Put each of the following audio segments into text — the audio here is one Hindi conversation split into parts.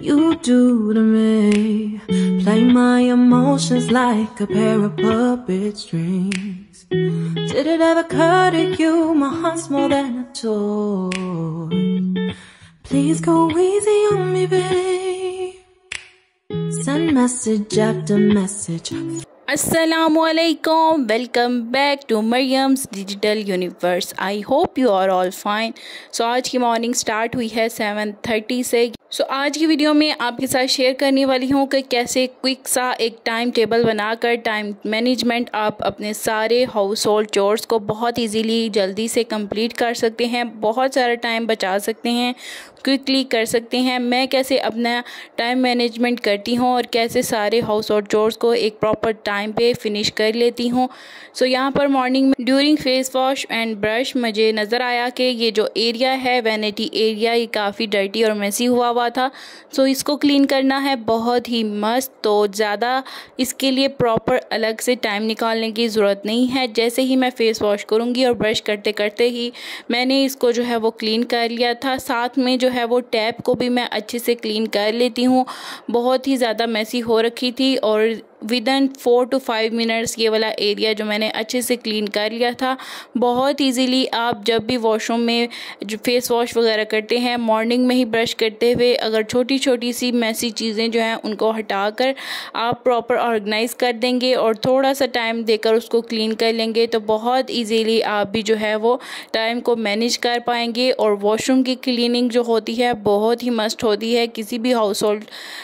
you do to me. Play my emotions like a pair of puppet strings. Did it ever occur to you my heart's more than a toy? Please go easy on me, babe. Send message after message. Assalamualaikum, welcome back to Mariam's Digital Universe. I hope you are all fine. So आज की मॉर्निंग स्टार्ट हुई है 7:30 से। आज की वीडियो में आपके साथ शेयर करने वाली हूँ कि कैसे क्विक सा एक टाइम टेबल बनाकर टाइम मैनेजमेंट आप अपने सारे हाउस होल्ड चोर्स को बहुत इजीली जल्दी से कंप्लीट कर सकते हैं, बहुत सारा टाइम बचा सकते हैं, क्विकली कर सकते हैं। मैं कैसे अपना टाइम मैनेजमेंट करती हूँ और कैसे सारे हाउस होल्ड चोर्स को एक प्रॉपर टाइम पे फिनिश कर लेती हूँ। यहाँ पर मॉर्निंग में during face wash and brush मुझे नज़र आया कि ये जो एरिया है वैनिटी एरिया, ये काफ़ी डर्टी और मेसी हुआ था। इसको क्लीन करना है बहुत ही मस्त। तो ज़्यादा इसके लिए प्रॉपर अलग से टाइम निकालने की ज़रूरत नहीं है। जैसे ही मैं फेस वॉश करूँगी और ब्रश करते करते ही मैंने इसको जो है वो क्लीन कर लिया था। साथ में जो है वो टैप को भी मैं अच्छे से क्लीन कर लेती हूँ। बहुत ही ज़्यादा मेसी हो रखी थी और विदिन 4 to 5 मिनट्स ये वाला एरिया जो मैंने अच्छे से क्लीन कर लिया था। बहुत इजीली आप जब भी वॉशरूम में जो फेस वॉश वगैरह करते हैं, मॉर्निंग में ही ब्रश करते हुए अगर छोटी छोटी सी मैसी चीज़ें जो हैं उनको हटाकर आप प्रॉपर ऑर्गेनाइज कर देंगे और थोड़ा सा टाइम देकर उसको क्लीन कर लेंगे तो बहुत इजीली आप भी जो है वो टाइम को मैनेज कर पाएंगे। और वॉशरूम की क्लीनिंग जो होती है बहुत ही मस्ट होती है। किसी भी हाउस होल्ड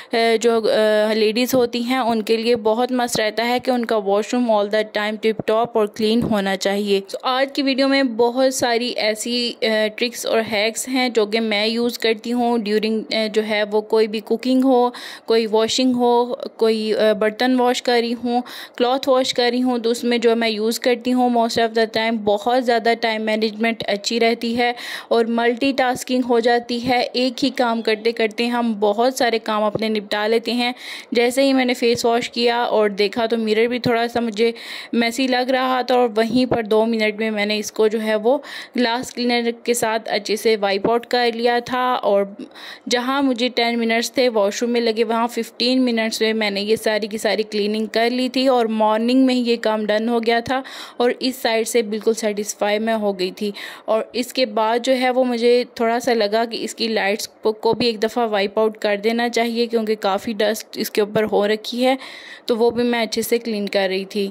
जो लेडीज़ होती हैं उनके लिए बहुत मस्त रहता है कि उनका washroom all the time tip top और क्लीन होना चाहिए। आज की वीडियो में बहुत सारी ऐसी ट्रिक्स और हैक्स हैं जो कि मैं यूज़ करती हूँ ड्यूरिंग जो है वो कोई भी कुकिंग हो, कोई वॉशिंग हो, कोई बर्तन वॉश कर रही हूँ, क्लॉथ वॉश कर रही हूँ, तो उसमें जो मैं यूज़ करती हूँ मोस्ट ऑफ द टाइम बहुत ज़्यादा टाइम मैनेजमेंट अच्छी रहती है और मल्टीटास्किंग हो जाती है। एक ही काम करते करते हम बहुत सारे काम अपने निपटा लेते हैं। जैसे ही मैंने फेस वॉश किया और देखा तो मिरर भी थोड़ा सा मुझे मैसी लग रहा था और वहीं पर 2 मिनट में मैंने इसको जो है वो ग्लास क्लीनर के साथ अच्छे से वाइप आउट कर लिया था। और जहां मुझे 10 मिनट्स थे वॉशरूम में लगे, वहां 15 मिनट्स में मैंने ये सारी की सारी क्लीनिंग कर ली थी और मॉर्निंग में ही ये काम डन हो गया था और इस साइड से बिल्कुल सेटिस्फाई मैं हो गई थी। और इसके बाद जो है वो मुझे थोड़ा सा लगा कि इसकी लाइट्स को भी एक दफ़ा वाइप आउट कर देना चाहिए क्योंकि काफ़ी डस्ट इसके ऊपर हो रखी है, तो वो भी मैं अच्छे से क्लीन कर रही थी।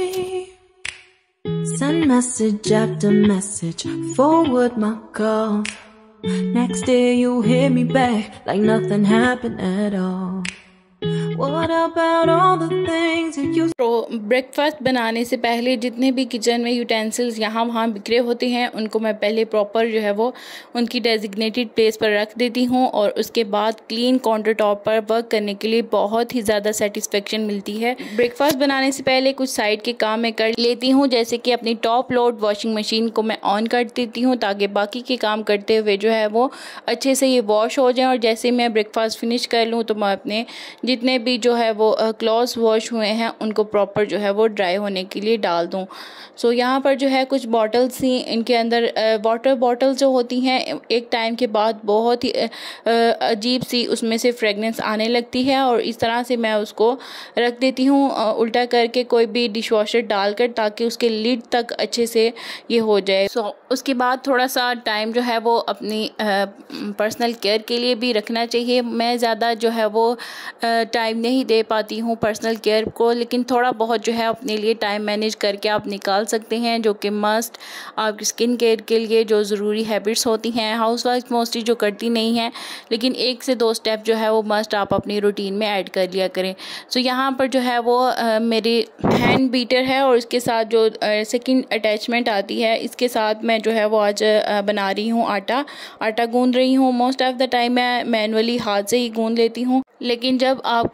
Send message after message, forward my call. Next day you hit me back like nothing happened at all. What about all the things that you... तो ब्रेकफास्ट बनाने से पहले जितने भी किचन में यूटेंसिल्स यहाँ वहाँ बिखरे होते हैं उनको मैं पहले प्रॉपर जो है वो उनकी डेजिग्नेटेड प्लेस पर रख देती हूँ और उसके बाद क्लीन काउंटर टॉप पर वर्क करने के लिए बहुत ही ज़्यादा सेटिस्फेक्शन मिलती है। ब्रेकफास्ट बनाने से पहले कुछ साइड के काम मैं कर लेती हूँ, जैसे कि अपनी टॉप लोड वॉशिंग मशीन को मैं ऑन कर देती हूँ ताकि बाकी के काम करते हुए जो है वो अच्छे से ये वॉश हो जाए। और जैसे मैं ब्रेकफास्ट फिनिश कर लूँ तो मैं अपने जितने भी जो है वो क्लॉथ्स वॉश हुए हैं उनको प्रॉपर जो है वो ड्राई होने के लिए डाल दूं। यहाँ पर जो है कुछ बॉटल्स थी, इनके अंदर वाटर बॉटल्स जो होती हैं एक टाइम के बाद बहुत ही अजीब सी उसमें से फ्रेगनेंस आने लगती है और इस तरह से मैं उसको रख देती हूँ उल्टा करके कोई भी डिश वॉशर डालकर ताकि उसके लिड तक अच्छे से ये हो जाए। उसके बाद थोड़ा सा टाइम जो है वो अपनी पर्सनल केयर के लिए भी रखना चाहिए। मैं ज़्यादा जो है वो टाइम नहीं दे पाती हूँ पर्सनल केयर को, लेकिन थोड़ा बहुत जो है अपने लिए टाइम मैनेज करके आप निकाल सकते हैं जो कि मस्ट आपकी स्किन केयर के लिए जो ज़रूरी हैबिट्स होती हैं। हाउसवाइफ मोस्टली जो करती नहीं हैं, लेकिन 1 से 2 स्टेप जो है वो मस्ट आप अपनी रूटीन में ऐड कर लिया करें। यहाँ पर जो है वो मेरी हैंड बीटर है और इसके साथ जो सेकंड अटैचमेंट आती है इसके साथ मैं जो है वो आज बना रही हूँ आटा गूंद रही हूँ। मोस्ट ऑफ द टाइम मैं मैनुअली हाथ से ही गूंद लेती हूँ, लेकिन जब आपको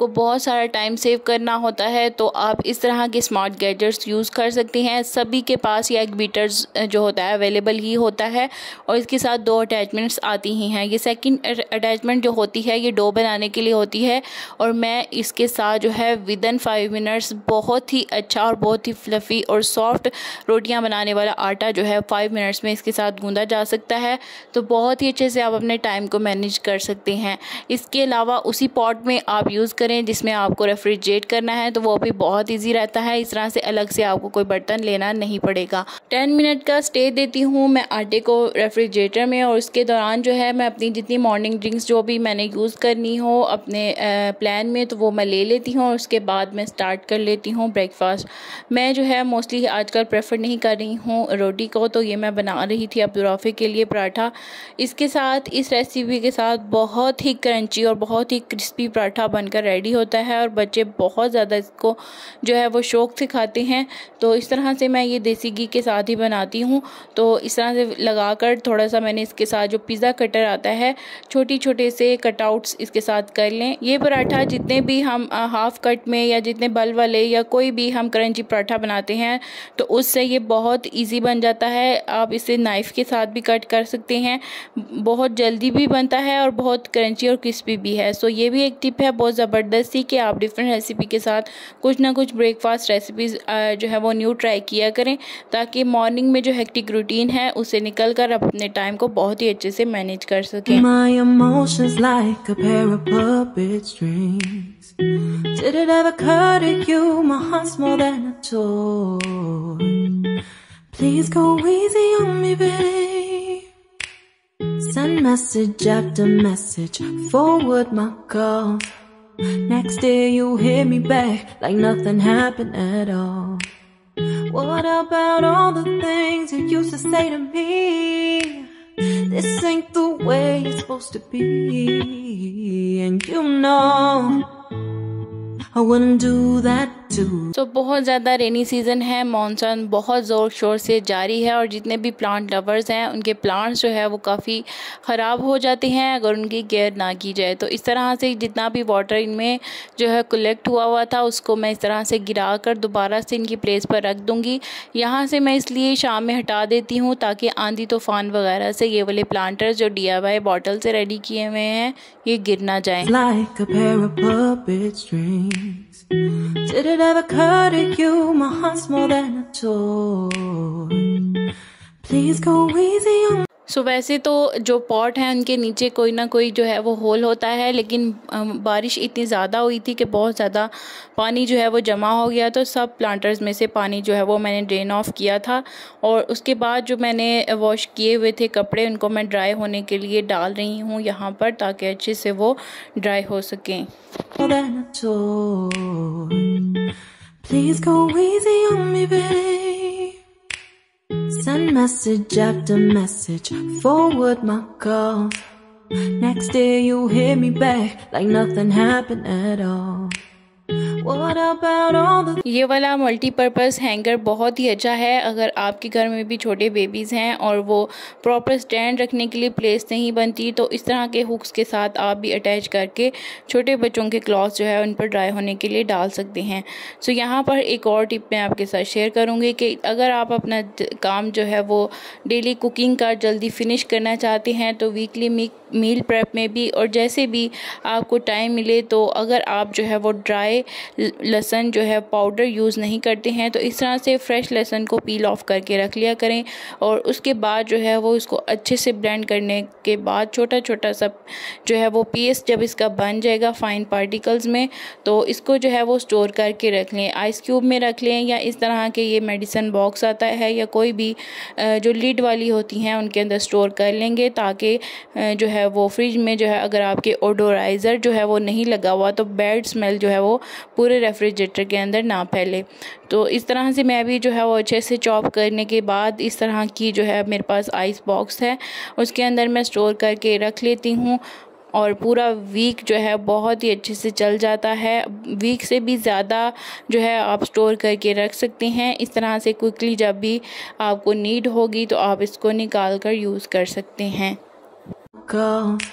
आपको बहुत सारा टाइम सेव करना होता है तो आप इस तरह के स्मार्ट गैजेट्स यूज़ कर सकते हैं। सभी के पास ये एग बीटर्स जो होता है अवेलेबल ही होता है और इसके साथ 2 अटैचमेंट्स आती ही हैं। ये सेकंड अटैचमेंट जो होती है ये डो बनाने के लिए होती है और मैं इसके साथ जो है विदिन 5 मिनट्स बहुत ही अच्छा और बहुत ही फ्लफ़ी और सॉफ्ट रोटियां बनाने वाला आटा जो है 5 मिनट्स में इसके साथ गूंदा जा सकता है। तो बहुत ही अच्छे से आप अपने टाइम को मैनेज कर सकते हैं। इसके अलावा उसी पॉट में आप यूज़ करें जिसमें आपको रेफ्रिजरेट करना है तो वो भी बहुत ईजी रहता है। इस तरह से अलग से आपको कोई बर्तन लेना नहीं पड़ेगा। 10 मिनट का स्टे देती हूँ मैं आटे को रेफ्रिजरेटर में और उसके दौरान जो है मैं अपनी जितनी मॉर्निंग ड्रिंक्स जो भी मैंने यूज़ करनी हो अपने प्लान में तो वो मैं ले लेती हूँ और उसके बाद मैं स्टार्ट कर लेती हूँ ब्रेकफास्ट। मैं जो है मोस्टली आजकल प्रेफर नहीं कर रही हूँ रोटी को, तो ये मैं बना रही थी अब्दुराफे के लिए पराठा। इसके साथ इस रेसिपी के साथ बहुत ही क्रंची और बहुत ही क्रिस्पी पराठा बनकर रेडी होता है और बच्चे बहुत ज़्यादा इसको जो है वो शौक़ से खाते हैं। तो इस तरह से मैं ये देसी घी के साथ ही बनाती हूँ। तो इस तरह से लगाकर थोड़ा सा मैंने इसके साथ जो पिज़्ज़ा कटर आता है छोटे छोटे से कटआउट्स इसके साथ कर लें। ये पराठा जितने भी हम हाफ कट में या जितने बल वाले या कोई भी हम क्रंची पराठा बनाते हैं तो उससे ये बहुत ईजी बन जाता है। आप इसे नाइफ़ के साथ भी कट कर सकते हैं, बहुत जल्दी भी बनता है और बहुत क्रंची और क्रिस्पी भी है। सो ये भी एक टिप है बहुत ज़बरदस्त सी कि आप डिफरेंट रेसिपी के साथ कुछ ना कुछ ब्रेकफास्ट रेसिपीज़ जो है वो न्यू ट्राई किया करें ताकि मॉर्निंग में जो हेक्टिक रूटीन है उससे निकल कर आप अपने टाइम को बहुत ही अच्छे से मैनेज कर सकें। My emotions like a pair of puppet strings. Did it ever occur to you my heart's more than a toy? Please go easy on me, babe. Send message after message, forward my calls. Next day you hit me back like nothing happened at all. What about all the things you used to say to me? This ain't the way it's supposed to be, and you know I wouldn't do that too. तो बहुत ज़्यादा रेनी सीज़न है, मॉनसून बहुत ज़ोर शोर से जारी है और जितने भी प्लांट लवर्स हैं उनके प्लांट्स जो है वो काफ़ी ख़राब हो जाते हैं अगर उनकी केयर ना की जाए। तो इस तरह से जितना भी वाटर इनमें जो है कलेक्ट हुआ था उसको मैं इस तरह से गिरा कर दोबारा से इनकी प्लेस पर रख दूँगी। यहाँ से मैं इसलिए शाम में हटा देती हूँ ताकि आंधी तूफ़ान वगैरह से ये वाले प्लांटर्स जो DIY बॉटल से रेडी किए हुए हैं ये गिर ना जाएँ। Like a pair of puppet strings. Did it ever occur to you my heart's more than a toy? Please go easy on. सो वैसे तो जो पॉट हैं उनके नीचे कोई ना कोई जो है वो होल होता है, लेकिन बारिश इतनी ज़्यादा हुई थी कि बहुत ज़्यादा पानी जो है वो जमा हो गया तो सब प्लांटर्स में से पानी जो है वो मैंने ड्रेन ऑफ किया था और उसके बाद जो मैंने वॉश किए हुए थे कपड़े उनको मैं ड्राई होने के लिए डाल रही हूँ यहाँ पर ताकि अच्छे से वो ड्राई हो सकें। Please go easy on me, babe. Send message after message, forward my calls. Next day you hit me back like nothing happened at all. What about all the... ये वाला मल्टीपर्पज़ हैंगर बहुत ही अच्छा है अगर आपके घर में भी छोटे बेबीज़ हैं और वो प्रॉपर स्टैंड रखने के लिए प्लेस नहीं बनती तो इस तरह के हुक्स के साथ आप भी अटैच करके छोटे बच्चों के क्लॉथ्स जो है उन पर ड्राई होने के लिए डाल सकते हैं। सो यहाँ पर एक और टिप मैं आपके साथ शेयर करूँगी कि अगर आप अपना काम जो है वो डेली कुकिंग का जल्दी फिनिश करना चाहते हैं तो वीकली मील प्रेप में भी और जैसे भी आपको टाइम मिले तो अगर आप जो है वो ड्राई लहसुन जो है पाउडर यूज़ नहीं करते हैं तो इस तरह से फ्रेश लहसुन को पील ऑफ करके रख लिया करें और उसके बाद जो है वो इसको अच्छे से ब्लेंड करने के बाद छोटा छोटा सा जो है वो पेस्ट जब इसका बन जाएगा फाइन पार्टिकल्स में तो इसको जो है वो स्टोर करके रख लें, आइस क्यूब में रख लें या इस तरह के ये मेडिसिन बॉक्स आता है या कोई भी जो लीड वाली होती हैं उनके अंदर स्टोर कर लेंगे ताकि जो है वो फ्रिज में जो है अगर आपके ओडोराइज़र जो है वो नहीं लगा हुआ तो बैड स्मेल जो है वो पूरे रेफ्रिजरेटर के अंदर ना फैले। तो इस तरह से मैं भी जो है वो अच्छे से चॉप करने के बाद इस तरह की जो है मेरे पास आइस बॉक्स है उसके अंदर मैं स्टोर करके रख लेती हूँ और पूरा वीक जो है बहुत ही अच्छे से चल जाता है। वीक से भी ज़्यादा जो है आप स्टोर करके रख सकते हैं। इस तरह से क्विकली जब भी आपको नीड होगी तो आप इसको निकाल कर यूज़ कर सकते हैं।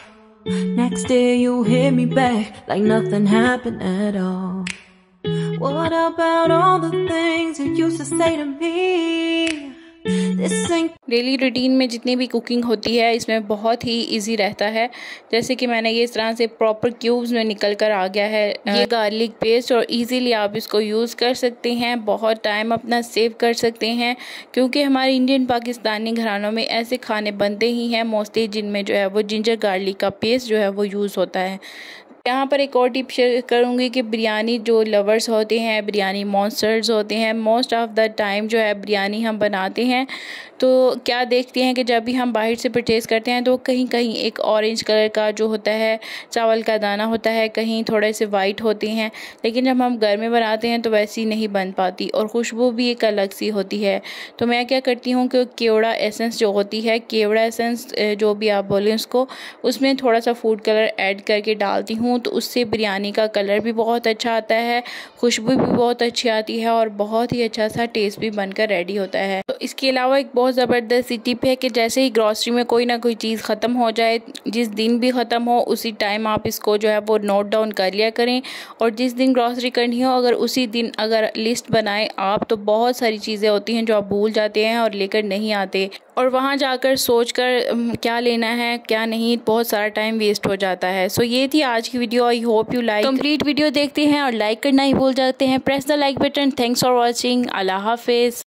Next day you hit me back like nothing happened at all. What about all the things you used to say to me? Daily routine में जितनी भी कुकिंग होती है इसमें बहुत ही इजी रहता है। जैसे कि मैंने ये इस तरह से प्रॉपर क्यूब्स में निकल कर आ गया है ये गार्लिक पेस्ट, और इजीली आप इसको यूज़ कर सकते हैं, बहुत टाइम अपना सेव कर सकते हैं, क्योंकि हमारे इंडियन पाकिस्तानी घरानों में ऐसे खाने बनते ही हैं मोस्टली जिनमें जो है वो जिंजर गार्लिक का पेस्ट जो है वो यूज़ होता है। यहाँ पर एक और टिप शेयर करूँगी कि बिरयानी जो लवर्स होते हैं, बिरयानी मॉन्स्टर्स होते हैं, मोस्ट ऑफ़ द टाइम जो है बिरयानी हम बनाते हैं तो क्या देखते हैं कि जब भी हम बाहर से परचेज़ करते हैं तो कहीं कहीं एक ऑरेंज कलर का जो होता है चावल का दाना होता है, कहीं थोड़े से वाइट होते हैं, लेकिन जब हम घर में बनाते हैं तो वैसी नहीं बन पाती और खुशबू भी एक अलग सी होती है। तो मैं क्या करती हूँ कि केवड़ा एसेंस जो होती है, केवड़ा एसेंस जो भी आप बोलें उसको, उसमें थोड़ा सा फूड कलर ऐड करके डालती हूँ तो उससे बिरयानी का कलर भी बहुत अच्छा आता है, खुशबू भी बहुत अच्छी आती है और बहुत ही अच्छा सा टेस्ट भी बनकर रेडी होता है। तो इसके अलावा एक बहुत ज़बरदस्त टिप है कि जैसे ही ग्रॉसरी में कोई ना कोई चीज़ ख़त्म हो जाए, जिस दिन भी ख़त्म हो उसी टाइम आप इसको जो है वो नोट डाउन कर लिया करें, और जिस दिन ग्रॉसरी करनी हो अगर उसी दिन अगर लिस्ट बनाएं आप तो बहुत सारी चीज़ें होती हैं जो आप भूल जाते हैं और लेकर नहीं आते, और वहाँ जाकर सोचकर क्या लेना है क्या नहीं, बहुत सारा टाइम वेस्ट हो जाता है। सो ये थी आज की video. I hope you like. Complete video देखते हैं और लाइक करना ही भूल जाते हैं। Press the like button. Thanks for watching. अल्लाह हाफिज़।